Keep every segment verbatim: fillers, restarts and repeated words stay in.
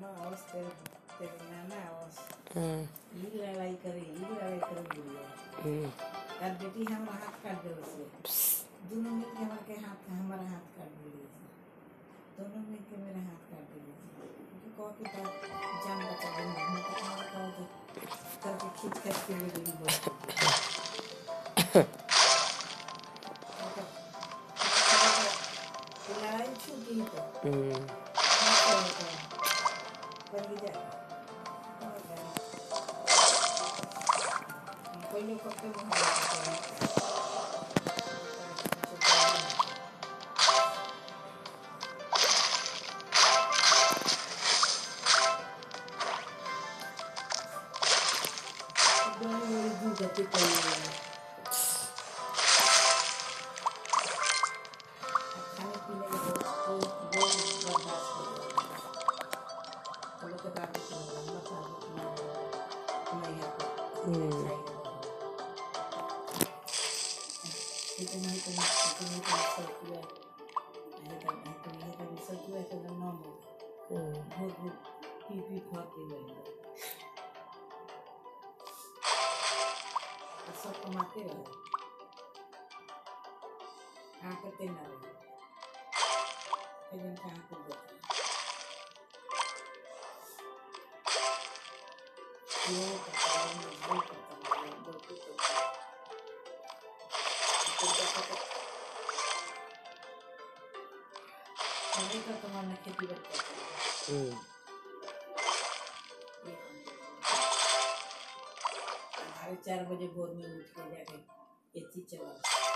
awas ter terminana awas हम्म ये लड़ाई करे ये लड़ाई करे बोलिए हम्म यार बेटी हमारा हाथ काट दे उसे दोनों मिलके हमारे के हाथ हमारा हाथ काट दिए दोनों मिलके मेरा हाथ काट दिए क्योंकि कहो कि बात जान बचा देंगे हम तो हमारा कहो कि करके खींच खींच के ले गई बोल लड़ाई छूटी तो हम्म बंदी जाए कोई लोग करते हैं गति कोई खाने पीने के बहुत बहुत बर्दाश्त कर लोग के बात नहीं आता इतना ही तो इतना ही तो सब किया है तो है तो ये तो सब किया तो ना हो बहुत बहुत पी पी खाते हैं सब कमाते हैं कहाँ करते ना रहे फिर हम कहाँ कर देते ये करता है वो करता है वो करता है हमें का तुम्हारा खेती करता है साढ़े चार बजे भोर में उठ के जाके एसी चला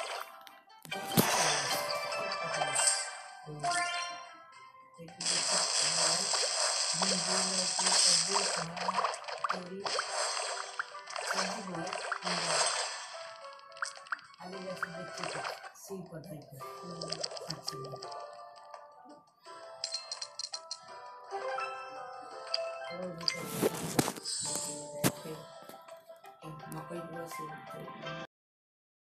सी पढ़ाई मकई